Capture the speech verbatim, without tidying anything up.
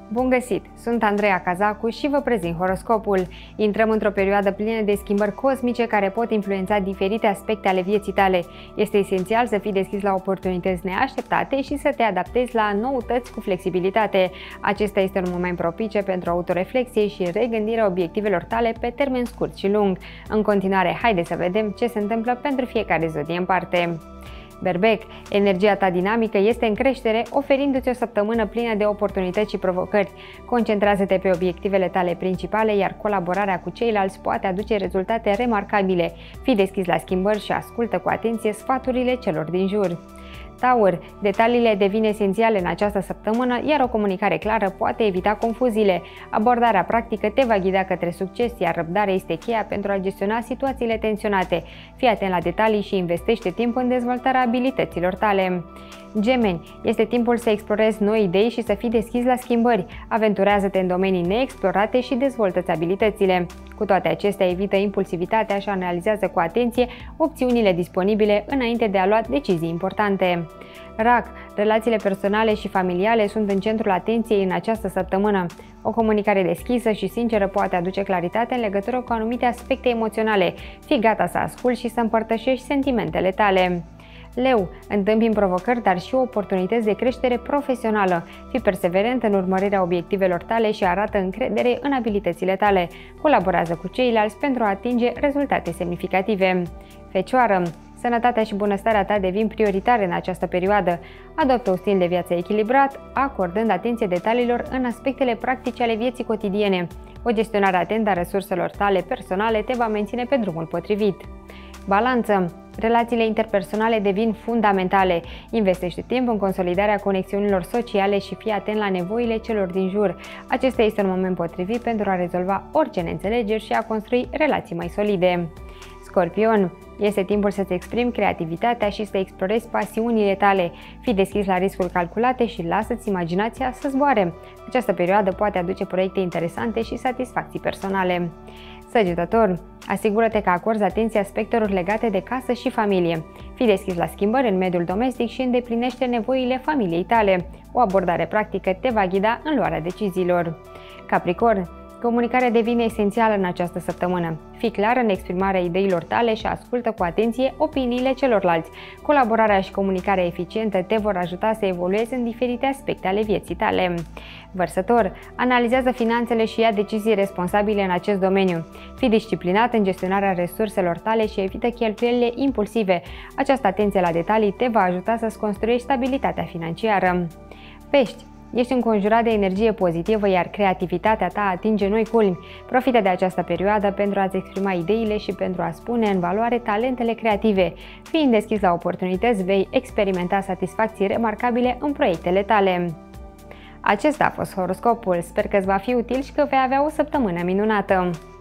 Bun găsit! Sunt Andreea Cazacu și vă prezint horoscopul. Intrăm într-o perioadă plină de schimbări cosmice care pot influența diferite aspecte ale vieții tale. Este esențial să fii deschis la oportunități neașteptate și să te adaptezi la noutăți cu flexibilitate. Acesta este un moment propice pentru autoreflexie și regândirea obiectivelor tale pe termen scurt și lung. În continuare, haideți să vedem ce se întâmplă pentru fiecare zodie în parte. Berbec, energia ta dinamică este în creștere, oferindu-ți o săptămână plină de oportunități și provocări. Concentrează-te pe obiectivele tale principale, iar colaborarea cu ceilalți poate aduce rezultate remarcabile. Fii deschis la schimbări și ascultă cu atenție sfaturile celor din jur. Taur, detaliile devin esențiale în această săptămână, iar o comunicare clară poate evita confuziile. Abordarea practică te va ghida către succes, iar răbdarea este cheia pentru a gestiona situațiile tensionate. Fii atent la detalii și investește timp în dezvoltarea abilităților tale. Gemeni, este timpul să explorezi noi idei și să fii deschis la schimbări. Aventurează-te în domenii neexplorate și dezvoltă-ți abilitățile. Cu toate acestea, evită impulsivitatea și analizează cu atenție opțiunile disponibile înainte de a lua decizii importante. Rac, relațiile personale și familiale sunt în centrul atenției în această săptămână. O comunicare deschisă și sinceră poate aduce claritate în legătură cu anumite aspecte emoționale. Fii gata să asculți și să împărtășești sentimentele tale. Leu, întâmpini provocări, dar și oportunități de creștere profesională. Fii perseverent în urmărirea obiectivelor tale și arată încredere în abilitățile tale. Colaborează cu ceilalți pentru a atinge rezultate semnificative. Fecioară, sănătatea și bunăstarea ta devin prioritare în această perioadă. Adoptă un stil de viață echilibrat, acordând atenție detaliilor în aspectele practice ale vieții cotidiene. O gestionare atentă a resurselor tale personale te va menține pe drumul potrivit. Balanță, relațiile interpersonale devin fundamentale. Investește timp în consolidarea conexiunilor sociale și fii atent la nevoile celor din jur. Acesta este un moment potrivit pentru a rezolva orice neînțelegeri și a construi relații mai solide. Scorpion, este timpul să-ți exprimi creativitatea și să explorezi pasiunile tale. Fii deschis la riscuri calculate și lasă-ți imaginația să zboare. Această perioadă poate aduce proiecte interesante și satisfacții personale. Săgetător, asigură-te că acorzi atenție aspectelor legate de casă și familie. Fii deschis la schimbări în mediul domestic și îndeplinește nevoile familiei tale. O abordare practică te va ghida în luarea deciziilor. Capricorn, comunicarea devine esențială în această săptămână. Fii clar în exprimarea ideilor tale și ascultă cu atenție opiniile celorlalți. Colaborarea și comunicarea eficientă te vor ajuta să evoluezi în diferite aspecte ale vieții tale. Vărsător, analizează finanțele și ia decizii responsabile în acest domeniu. Fii disciplinat în gestionarea resurselor tale și evită cheltuielile impulsive. Această atenție la detalii te va ajuta să-ți construiești stabilitatea financiară. Pești, ești înconjurat de energie pozitivă, iar creativitatea ta atinge noi culmi. Profită de această perioadă pentru a-ți exprima ideile și pentru a spune în valoare talentele creative. Fiind deschis la oportunități, vei experimenta satisfacții remarcabile în proiectele tale. Acesta a fost horoscopul. Sper că îți va fi util și că vei avea o săptămână minunată!